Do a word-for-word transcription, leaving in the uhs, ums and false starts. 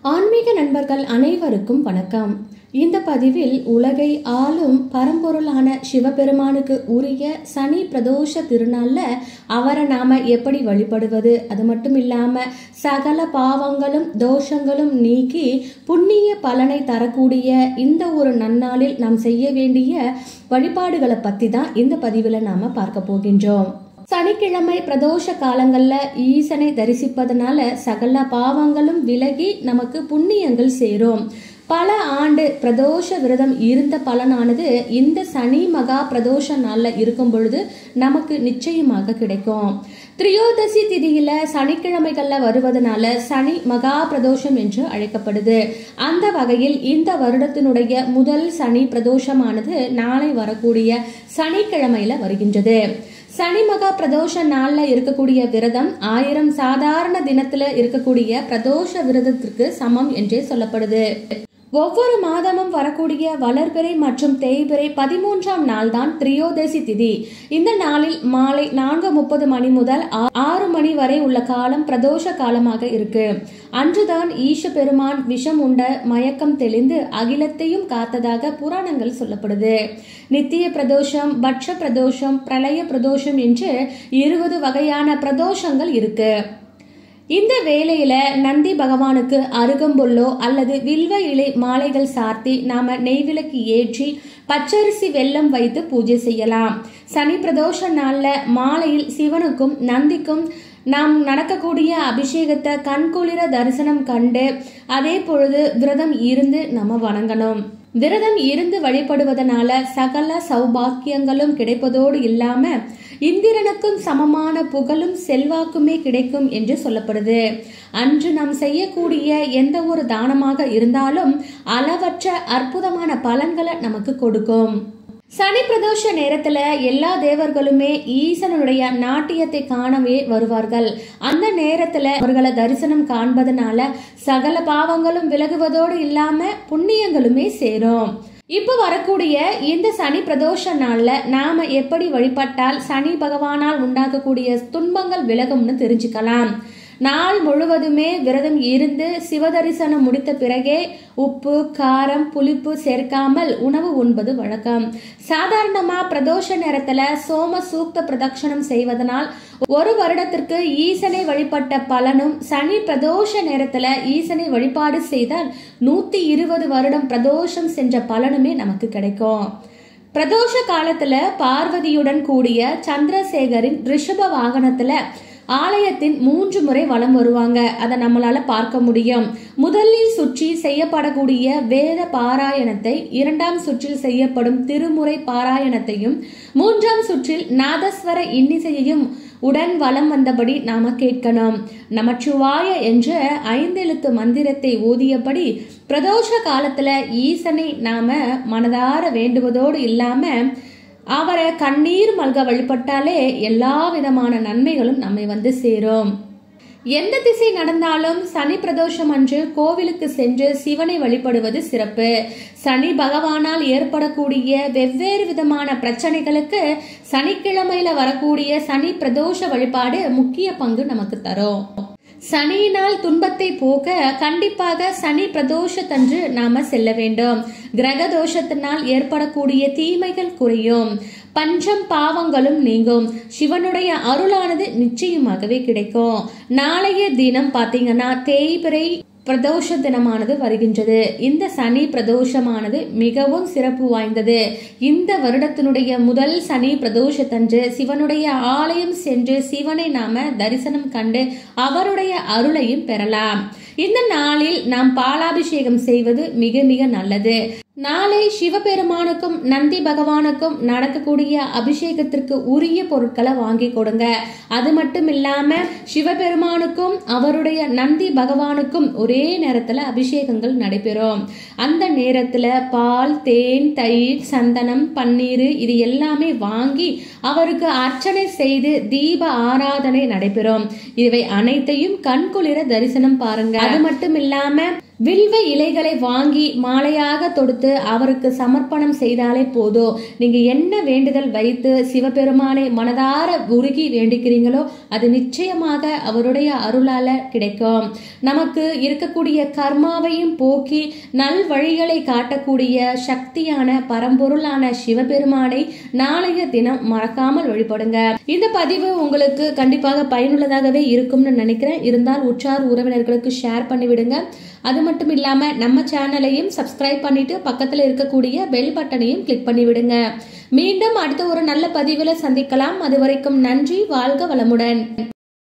ஆன்மீக நண்பர்கள் அனைவருக்கும் வணக்கம். இந்த பதிவில் உலகை ஆளும் பரம்பொருளான சிவபெருமானுக்கு உரிய சனி பிரதோஷ திருநாள்ல அவரை நாம எப்படி வழிபடுவது, அது மட்டும் இல்லாம சகல பாவங்களும் தோஷங்களும் நீக்கி புண்ணிய பலனை தரக்கூடிய இந்த ஒரு நன்னாளில் நாம் செய்ய வேண்டிய வழிபாடுகளை பத்தி தான் இந்த பதிவுல நாம பார்க்க போகின்றோம். சனிக்கிழமை பிரதோஷ காலங்கள்ல ஈசனை தரிசிப்பதனால சகல பாவங்களும் விலகி நமக்கு புண்ணியங்கள் சேரும். பல ஆண்டு பிரதோஷ விரதம் இருந்த பலனானது இந்த சனி மகா பிரதோஷ நாள்ல இருக்கும் பொழுது நமக்கு நிச்சயமாக கிடைக்கும். திரியோதசி திதியில சனிக்கிழமைகள்ல வருவதனால சனி மகா பிரதோஷம் என்று அழைக்கப்படுது. அந்த வகையில் இந்த வருடத்தினுடைய முதல் சனி பிரதோஷமானது நாளை வரக்கூடிய சனிக்கிழமையில வருகின்றது. சனி மகா பிரதோஷ நாள்ல இருக்கக்கூடிய விரதம் ஆயிரம் சாதாரண தினத்துல இருக்கக்கூடிய பிரதோஷ விரதத்திற்கு சமம் என்றே சொல்லப்படுது. ஒவ்வொரு மாதமும் வரக்கூடிய வளர்பிறை மற்றும் தேய்பிறை பதிமூன்றாம் நாள் தான் திரியோதசி திதி. இந்த நாளில் மாலை நான்கு முப்பது மணி முதல் ஆறு மணி வரை உள்ள காலம் பிரதோஷ காலமாக இருக்கு. அன்றுதான் ஈச பெருமான் விஷம் உண்ட மயக்கம் தெளிந்து அகிலத்தையும் காத்ததாக புராணங்கள் சொல்லப்படுது. நித்திய பிரதோஷம், பட்ச பிரதோஷம், பிரளய பிரதோஷம் என்று இருபது வகையான பிரதோஷங்கள் இருக்கு. இந்த வேளையில நந்தி பகவானுக்கு அருகம்புல்லோ அல்லது வில்வ இலை மாலைகள் சார்த்தி நாம நெய்விளக்கு ஏற்றி பச்சரிசி வெல்லம் வைத்து பூஜை செய்யலாம். சனி பிரதோஷ நாள்ல மாலையில் சிவனுக்கும் நந்திக்கும் நாம் நடக்கக்கூடிய அபிஷேகத்தை கண்குளிர தரிசனம் கண்டு அதே பொழுது விரதம் இருந்து நம்ம வணங்கணும். விரதம் இருந்து வழிபடுவதனால சகல சௌபாக்கியங்களும் கிடைப்பதோடு இல்லாம இந்திரனுக்கும் சமமான புகழும் செல்வாக்குமே கிடைக்கும் என்று சொல்லப்படுது. அன்று நாம் செய்யக்கூடிய எந்த ஒரு தானமாக இருந்தாலும் அளவற்ற அற்புதமான பலன்களை நமக்கு கொடுக்கும். சனி பிரதோஷ நேரத்துல எல்லா தேவர்களுமே ஈசனுடைய நாட்டியத்தை காணவே வருவார்கள். அந்த நேரத்துல அவர்களை தரிசனம் காண்பதனால சகல பாவங்களும் விலகுவதோடு இல்லாம புண்ணியங்களுமே சேரும். இப்ப வரக்கூடிய இந்த சனி பிரதோஷ நாள்ல நாம எப்படி வழிபட்டால் சனி பகவானால் உண்டாக்கக்கூடிய துன்பங்கள் விலகும்னு தெரிஞ்சுக்கலாம். நாள் முழுவதுமே விரதம் இருந்து சிவதரிசனம் முடித்த பிறகே உப்பு, காரம், புளிப்பு சேர்க்காமல் உணவு உண்பது வழக்கம். சாதாரணமா பிரதோஷ நேரத்துல சோம சூக்த பிரதட்சணம் செய்வதனால் ஒரு வருடத்திற்கு ஈசனை வழிபட்ட பலனும், சனி பிரதோஷ நேரத்துல ஈசனை வழிபாடு செய்தால் நூத்தி இருபது வருடம் பிரதோஷம் சென்ற பலனுமே நமக்கு கிடைக்கும். பிரதோஷ காலத்துல பார்வதியுடன் கூடிய சந்திரசேகரின் ரிஷப வாகனத்துல ஆலயத்தின் மூன்று முறை வலம் வருவாங்க. அதை நம்மளால பார்க்க முடியும். முதலில் சுற்றி செய்யப்படக்கூடிய வேத பாராயணத்தை, இரண்டாம் சுற்றில் செய்யப்படும் திருமுறை பாராயணத்தையும், மூன்றாம் சுற்றில் நாதஸ்வர இன்னிசையையும் உடன் வலம் வந்தபடி நாம கேட்கணும். நமச்சிவாய என்ற ஐந்தெழுத்து மந்திரத்தை ஓதியபடி பிரதோஷ காலத்துல ஈசனை நாம மனதார வேண்டுவதோடு இல்லாம அவரை கண்ணீர் மல்க வழிபட்டாலே எல்லா விதமான நன்மைகளும் நம்மை வந்து சேரும். எந்த திசை நடந்தாலும் சனி பிரதோஷம் அன்று கோவிலுக்கு சென்று சிவனை வழிபடுவது சிறப்பு. சனி பகவானால் ஏற்படக்கூடிய வெவ்வேறு விதமான பிரச்சனைகளுக்கு சனிக்கிழமையில வரக்கூடிய சனி பிரதோஷ வழிபாடு முக்கிய பங்கு நமக்கு தரும். சனியினால் துன்பத்தை போக்க கண்டிப்பாக சனி பிரதோஷத்தன்று நாம செல்ல வேண்டும். கிரக தோஷத்தினால் ஏற்படக்கூடிய தீமைகள் குறையும், பஞ்சம் பாவங்களும் நீங்கும், சிவனுடைய அருளானது நிச்சயமாகவே கிடைக்கும். நாளைய தினம் பாத்தீங்கன்னா தேய்பிறை பிரதோஷ தினமானது வருகின்றது. இந்த சனி பிரதோஷமானது மிகவும் சிறப்பு வாய்ந்தது. இந்த வருடத்தினுடைய முதல் சனி பிரதோஷத்தன்று சிவனுடைய ஆலயம் சென்று சிவனை நாம தரிசனம் கண்டு அவருடைய அருளையும் பெறலாம். இந்த நாளில் நாம் பாலாபிஷேகம் செய்வது மிக மிக நல்லது. நாளை சிவபெருமானுக்கும் நந்தி பகவானுக்கும் நடக்கக்கூடிய அபிஷேகத்திற்கு உரிய பொருட்களை வாங்கி கொடுங்க. அது மட்டும் இல்லாம சிவபெருமானுக்கும் அவருடைய நந்தி பகவானுக்கும் ஒரே நேரத்துல அபிஷேகங்கள் நடைபெறும். அந்த நேரத்துல பால், தேன், தயிர், சந்தனம், பன்னீர் இது எல்லாமே வாங்கி அவருக்கு அர்ச்சனை செய்து தீப ஆராதனை நடைபெறும். இவை அனைத்தையும் கண்குளிர தரிசனம் பாருங்க. அது மட்டும் இல்லாம வில்வ இலைகளை வாங்கி மாலையாக தொடுத்து அவருக்கு சமர்ப்பணம் செய்தாலே போதும். நீங்க என்ன வேண்டுதல் வைத்து சிவபெருமானை மனதார உருகி வேண்டிக்கிறீங்களோ அது நிச்சயமாக அவருடைய அருளால கிடைக்கும். நமக்கு இருக்கக்கூடிய கர்மாவையும் போக்கி நல் வழிகளை காட்டக்கூடிய சக்தியான பரம்பொருளான சிவபெருமானை நாளைய தினம் மறக்காமல் வழிபடுங்க. இந்த பதிவு உங்களுக்கு கண்டிப்பாக பயனுள்ளதாகவே இருக்கும்னு நினைக்கிறேன். இருந்தால் உற்றார் உறவினர்களுக்கு ஷேர் பண்ணிவிடுங்க. அது மட்டும் இல்லாம நம்ம சேனலையும் சப்ஸ்கிரைப் பண்ணிட்டு பக்கத்துல இருக்கக்கூடிய பெல் பட்டனையும் கிளிக் பண்ணி விடுங்க. மீண்டும் அடுத்த ஒரு நல்ல பதிவுல சந்திக்கலாம். அது வரைக்கும் நன்றி. வாழ்க வளமுடன்.